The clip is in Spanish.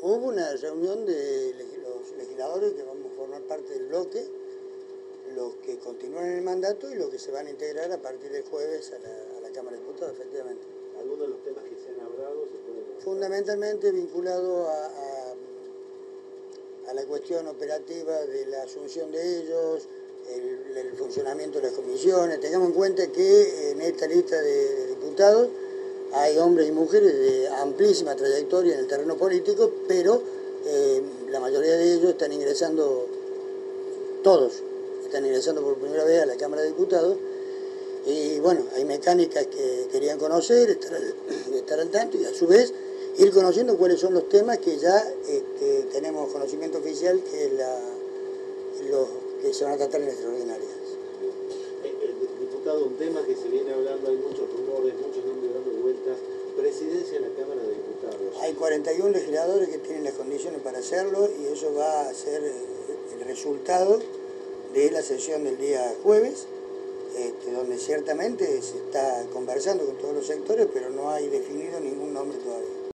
Hubo una reunión de los legisladores que vamos a formar parte del bloque, los que continúan en el mandato y los que se van a integrar a partir del jueves a la Cámara de Diputados, efectivamente. ¿Algunos de los temas que se han hablado se pueden comentar? Fundamentalmente vinculado a la cuestión operativa de la asunción de ellos, el funcionamiento de las comisiones. Tengamos en cuenta que en esta lista de diputados hay hombres y mujeres de amplísima trayectoria en el terreno político, pero la mayoría de ellos están ingresando, todos están ingresando por primera vez a la Cámara de Diputados, y bueno, hay mecánicas que querían conocer, estar al tanto, y a su vez ir conociendo cuáles son los temas que ya tenemos conocimiento oficial, que es los que se van a tratar en extraordinarias. Diputado, un tema que se viene hablando, hay muchos rumores, muchos nombres dando vueltas, presidencia de la Cámara de Diputados. Hay 41 legisladores que tienen las condiciones para hacerlo, y eso va a ser el resultado de la sesión del día jueves, donde ciertamente se está conversando con todos los sectores, pero no hay definido ningún nombre todavía.